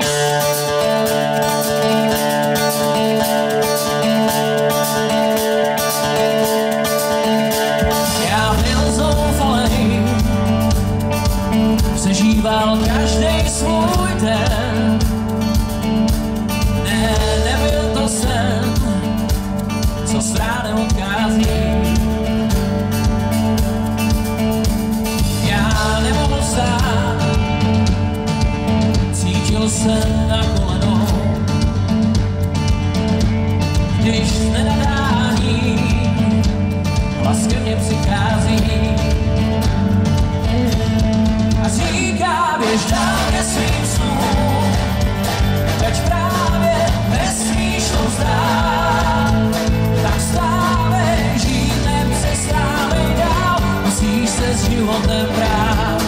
Já byl zoufalej, přežíval každej svůj den. Ne, nebyl to sen, co s ránem odchází. Já nemohl vstát, cítil jsem na kolenou, když v nenadání hlas ke mně přichází a říká, běž dál ke svým snům, veď právě nesmíš to vzdát. Tak vstávej, žít nepřestávej dál, musíš se s životem brát.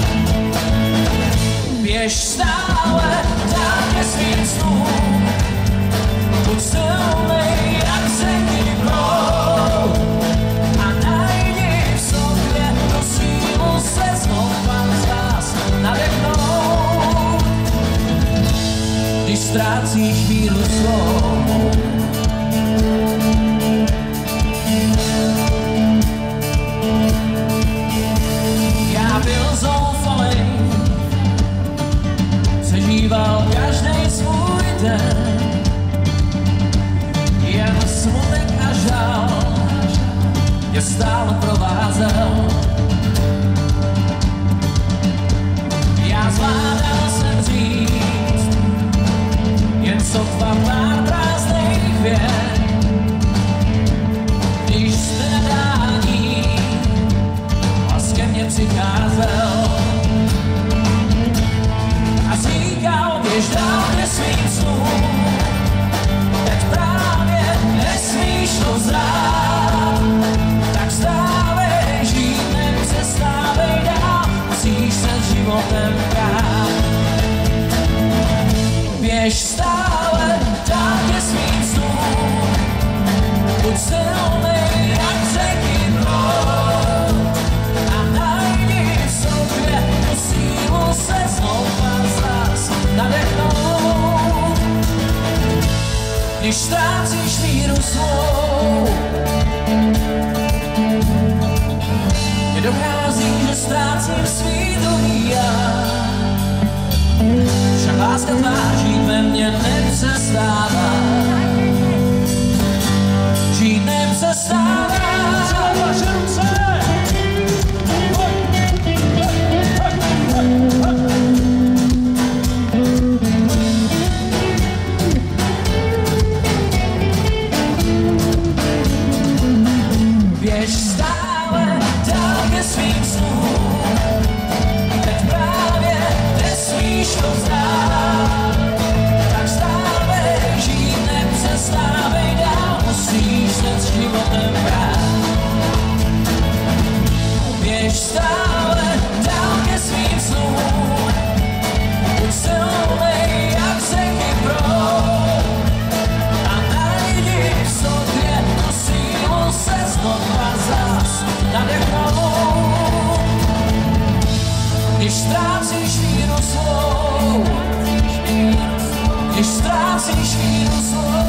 Běž stále dál ke svým snům, buď silnej jak řeky proud a najdi v sobě tu sílu se znova z vás nadechnout. Když ztrácíš víru svou, já byl zoufalej, přežíval každej svůj den. Jen smutek a žal mě stále provázel. Já zvládal jsem říct jen sotva pár prázdných vět, když z nenadání hlas ke mně přicházel a říkal, běž dál ke svým snům, teď právě nesmíš to vzdát. Tak vstávej, žít nepřestávej dál, musíš se s životem brát. Běž stále dál ke svým snům, buď silnej jak řeky proud a najdi v sobě tu sílu se znova zas nadechnout. Když ztrácíš víru svou, mně dochází, že ztrácím svý druhý já. Však láska tvá žít ve mně nepřestává, žít nepřestává. Vaše ruce! Běž stále dál ke svým snům, teď právě nesmíš to vzdát. Tak vstávej, žít nepřestávej dál, musíš se s životem brát. Běž stále dál ke svým snům, buď silnej jak řeky proud a najdi v sobě tu sílu se znova zas nadechnout. Když ztrácíš víru svou, když ztrácíš víru svou,